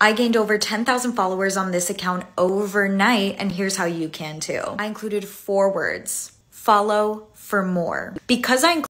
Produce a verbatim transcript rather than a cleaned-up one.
I gained over ten thousand followers on this account overnight, and here's how you can too. I included four words: follow for more. Because I